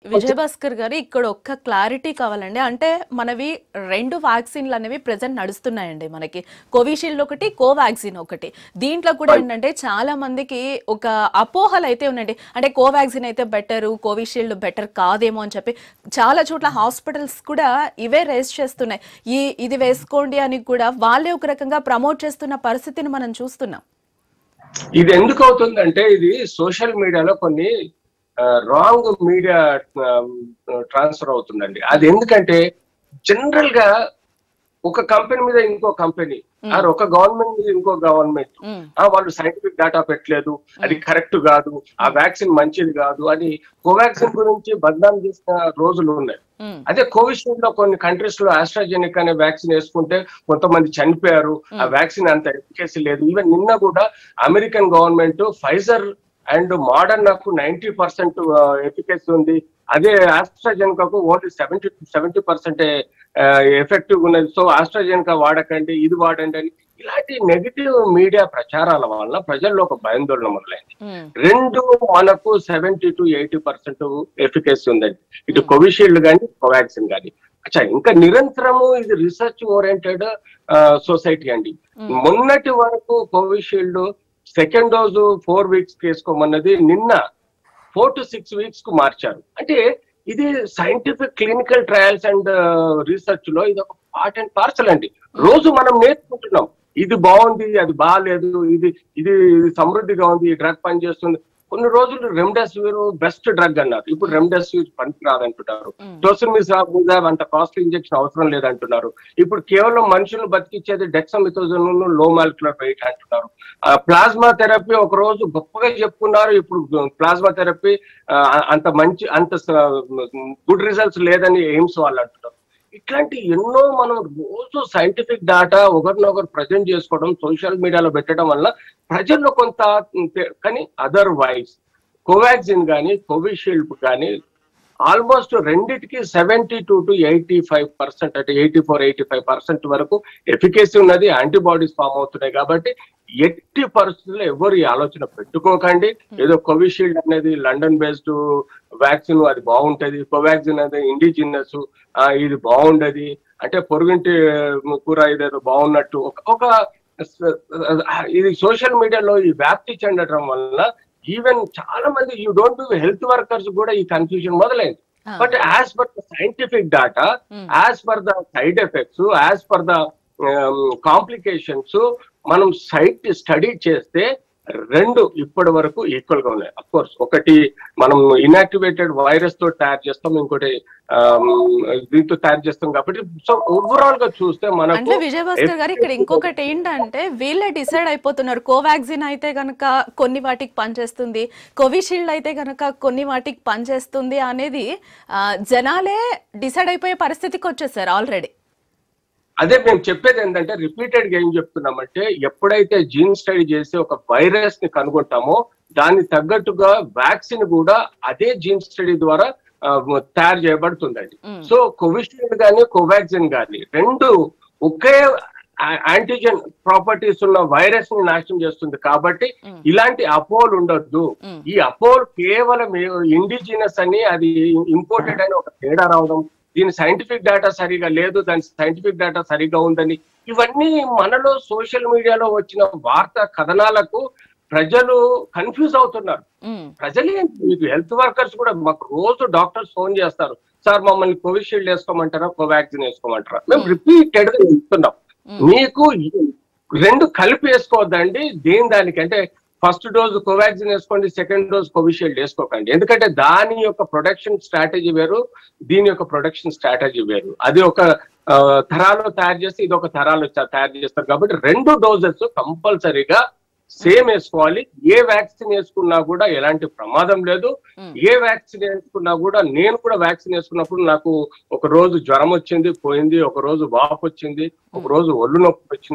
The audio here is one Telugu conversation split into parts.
విజయభాస్కర్ గారు ఇక్కడ ఒక్క క్లారిటీ కావాలండి. అంటే మనవి 2 వ్యాక్సిన్లు అనేవి ప్రెజెంట్ నడుస్తున్నాయండి మనకి. కోవిషీల్డ్ ఒకటి, కోవాక్సిన్ ఒకటి. దీంట్లో కూడా ఏంటంటే చాలా మందికి ఒక అపోహలు అయితే ఉన్నాయండి. అంటే కోవాక్సిన్ అయితే బెటర్, కోవిషీల్డ్ బెటర్ కాదేమో అని చెప్పి చాలా చోట్ల హాస్పిటల్స్ కూడా ఇవే రేస్ చేస్తున్నాయి. ఇది వేసుకోండి అని కూడా వాళ్ళే ఒక రకంగా ప్రమోట్ చేస్తున్న పరిస్థితిని మనం చూస్తున్నాం. ఇది ఎందుకు అవుతుందంటే ఇది సోషల్ మీడియాలో కొన్ని రాంగ్ మీడియా ట్రాన్స్ఫర్ అవుతుందండి. అది ఎందుకంటే జనరల్ గా ఒక కంపెనీ మీద ఇంకో కంపెనీ ఆర్ ఒక గవర్నమెంట్ మీద ఇంకో గవర్నమెంట్ వాళ్ళు సైంటిఫిక్ డేటా పెట్టలేదు, అది కరెక్ట్ కాదు, ఆ వ్యాక్సిన్ మంచిది కాదు అని కోవాక్సిన్ గురించి బద్నాం చేసిన రోజులు ఉన్నాయి. అదే కోవిషీల్డ్ లో కొన్ని కంట్రీస్ లో ఆస్ట్రాజెనిక్ అనే వ్యాక్సిన్ వేసుకుంటే కొంతమంది చనిపోయారు, ఆ వ్యాక్సిన్ అంత ఎఫికసీ లేదు. ఈవెన్ నిన్న కూడా అమెరికన్ గవర్నమెంట్ ఫైజర్ అండ్ మోడర్నాకు 90% ఎఫికసీ ఉంది, అదే ఆస్ట్రాజెనికాకు ఓన్లీ 70% ఎఫెక్టివ్ ఉన్నది. సో ఆస్ట్రాజెనికా వాడకండి, ఇది వాడండి అని ఇలాంటి నెగిటివ్ మీడియా ప్రచారాల వల్ల ప్రజల్లో ఒక భయాందోళన మొదలైంది. రెండు మనకు 70 to 80% ఎఫికసీ ఉందండి, ఇటు కోవిషీల్డ్ కానీ కోవాక్సిన్ కానీ. అచ్చా, ఇంకా నిరంతరము ఇది రీసెర్చ్ ఓరియంటెడ్ సొసైటీ అండి. మొన్నటి వరకు కోవిషీల్డ్ సెకండ్ డోసు 4 weeks వేసుకోమన్నది నిన్న 4 to 6 weeks కు మార్చారు. అంటే ఇది scientific clinical trials and research లో ఇది ఒక పార్ట్ అండ్ పార్సల్ అండి. రోజు మనం నేర్చుకుంటున్నాం, ఇది బాగుంది, అది బాగాలేదు, ఇది ఇది సమృద్ధిగా ఉంది, ఈ డ్రగ్ పనిచేస్తుంది. కొన్ని రోజులు రెమ్డెసివిర్ బెస్ట్ డ్రగ్ అన్నారు, ఇప్పుడు రెమ్డెసివిర్ పనికి రాదంటున్నారు. టోసిల్మిజాబ్ అంత కాస్ట్లీ ఇంజెక్షన్ అవసరం లేదంటున్నారు. ఇప్పుడు కేవలం మనుషులను బతికిచ్చేది డెక్సామెథాజోన్ లో మాలిక్యులర్ వెయిట్ అంటున్నారు. ప్లాస్మా థెరపీ ఒక రోజు గొప్పగా చెప్పుకున్నారు, ఇప్పుడు ప్లాస్మా థెరపీ అంత గుడ్ రిజల్ట్స్ లేదని ఎయిమ్స్ వాళ్ళు అంటున్నారు. ఇట్లాంటి ఎన్నో మనం రోజు సైంటిఫిక్ డేటా ఒకరినొకరు ప్రజెంట్ చేసుకోవడం, సోషల్ మీడియాలో పెట్టడం వల్ల ప్రజల్లో కొంత, కానీ అదర్వైజ్ కోవాక్సిన్ కానీ కోవిషీల్డ్ కానీ ఆల్మోస్ట్ రెండిటికి 72 to 85%, అంటే 84-85% వరకు ఎఫికసీ ఉన్నది, యాంటీబాడీస్ ఫామ్ అవుతున్నాయి. కాబట్టి ఎట్టి పరిస్థితుల్లో ఎవరు ఈ ఆలోచన పెట్టుకోకండి. ఏదో కోవిషీల్డ్ అనేది లండన్ బేస్డ్ వ్యాక్సిన్, అది బాగుంటది, కోవాక్సిన్ అనేది ఇండిజినస్, ఇది బాగుండది, అంటే పొరుగింటి కూర ఇదేదో బాగున్నట్టు ఒక ఇది సోషల్ మీడియాలో ఈ వ్యాప్తి చెందడం వల్ల ఈవెన్ చాలా మంది you don't do health workers కూడా ఈ కన్ఫ్యూజన్ మొదలైంది. But as per the scientific data, as per the side effects, as per the complications మనం స్టడీ చేస్తే రెండు ఇప్పటి వరకు ఈక్వల్ గా ఉన్నాయి. అఫ్ కోర్స్ ఒకటి మనం ఇన్యాక్టివేటెడ్ వైరస్ తో తయారు చేస్తాం, ఇంకోటి దీంతో తయారు చేస్తాం. కాబట్టి సో ఓవరాల్ గా చూస్తే మనకు విజయభాస్కర్ గారు ఇక్కడ ఇంకొకటి ఏంటంటే వీళ్ళే డిసైడ్ అయిపోతున్నారు. కోవాక్సిన్ అయితే కనుక కొన్ని వాటికి పనిచేస్తుంది, కోవిషీల్డ్ అయితే కనుక కొన్ని వాటికి పనిచేస్తుంది అనేది జనాలే డిసైడ్ అయిపోయే పరిస్థితికి వచ్చేసారు ఆల్రెడీ. అదే మేము చెప్పేది ఏంటంటే రిపీటెడ్ గా ఏం చెప్తున్నామంటే ఎప్పుడైతే జీన్ స్టడీ చేసి ఒక వైరస్ ని కనుగొంటామో దానికి తగ్గట్టుగా వ్యాక్సిన్ కూడా అదే జీన్ స్టడీ ద్వారా తయారు చేయబడుతుందండి. సో కోవిషీల్డ్ కానీ కోవాక్సిన్ కానీ రెండు ఒకే యాంటీజెన్ ప్రాపర్టీస్ ఉన్న వైరస్ ని నాశనం చేస్తుంది. కాబట్టి ఇలాంటి అపోహలు ఉండొద్దు. ఈ అపోహలు కేవలం ఇండిజినస్ అని, అది ఇంపోర్టెడ్ అని ఒక తేడా రావడం, దీని సైంటిఫిక్ డేటా సరిగా లేదు, దాని సైంటిఫిక్ డేటా సరిగా ఉందని, ఇవన్నీ మనలో సోషల్ మీడియాలో వచ్చిన వార్తా కథనాలకు ప్రజలు కన్ఫ్యూజ్ అవుతున్నారు. ప్రజలే, మీకు హెల్త్ వర్కర్స్ కూడా మాకు రోజు డాక్టర్స్ ఫోన్ చేస్తారు, సార్ మమ్మల్ని కోవిషీల్డ్ వేసుకోమంటారా, కోవాక్సిన్ వేసుకోమంటారా. మేము రిపీటెడ్ గా చెప్తున్నాం, మీకు రెండు కలిపి వేసుకోవద్దండి. దానికి అంటే ఫస్ట్ డోస్ కోవాక్సిన్ వేసుకోండి, సెకండ్ డోస్ కోవిషీల్డ్ వేసుకోకండి. ఎందుకంటే దాని యొక్క ప్రొడక్షన్ స్ట్రాటజీ వేరు, దీని యొక్క ప్రొడక్షన్ స్ట్రాటజీ వేరు. అది ఒక తరాలో తయారు చేస్తే ఇది ఒక తరాలో తయారు చేస్తారు. కాబట్టి రెండు డోసెస్ కంపల్సరీగా సేమ్ వేసుకోవాలి. ఏ వ్యాక్సిన్ వేసుకున్నా కూడా ఎలాంటి ప్రమాదం లేదు. ఏ వ్యాక్సిన్ వేసుకున్నా కూడా, నేను కూడా వ్యాక్సిన్ వేసుకున్నప్పుడు నాకు ఒక రోజు జ్వరం వచ్చింది పోయింది, ఒక రోజు వాపు వచ్చింది, ఒక రోజు ఒళ్ళు నొప్పి వచ్చినాయి.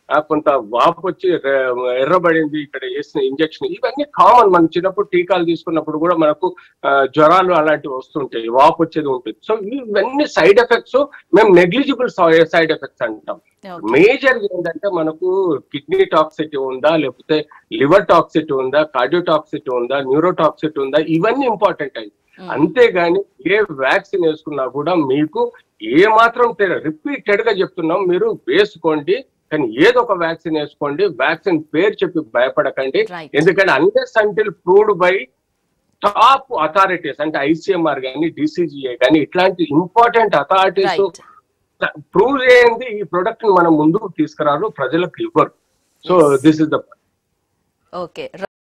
కొంత వాపు వచ్చి ఎర్రబడింది ఇక్కడ వేసిన ఇంజక్షన్, ఇవన్నీ కామన్. మనం చిన్నప్పుడు టీకాలు తీసుకున్నప్పుడు కూడా మనకు జ్వరాలు అలాంటివి వస్తుంటాయి, వాపు వచ్చేది ఉంటుంది. సో ఇవన్నీ సైడ్ ఎఫెక్ట్స్ మేము నెగ్లిజిబుల్ సైడ్ ఎఫెక్ట్స్ అంటాం. మేజర్ ఏంటంటే మనకు కిడ్నీ టాక్సిటీ ఉందా, లేకపోతే లివర్ టాక్సిటీ ఉందా, కార్డియో టాక్సిటీ ఉందా, న్యూరో టాక్సిటీ ఉందా, ఇవన్నీ ఇంపార్టెంట్ అయింది. అంతేగాని ఏ వ్యాక్సిన్ వేసుకున్నా కూడా మీకు ఏ మాత్రం రిపీటెడ్ గా చెప్తున్నాం, మీరు వేసుకోండి, కానీ ఏదో ఒక వ్యాక్సిన్ వేసుకోండి. వ్యాక్సిన్ పేరు చెప్పి భయపడకండి. ఎందుకంటే unless until proved by top authorities అంటే ICMR కానీ DCGA కానీ ఇట్లాంటి ఇంపార్టెంట్ అథారిటీస్ ప్రూవ్ చేయండి ఈ ప్రొడక్ట్ ని మనం ముందుకు తీసుకురారు, ప్రజలకు ఇవ్వరు. So this is the okay.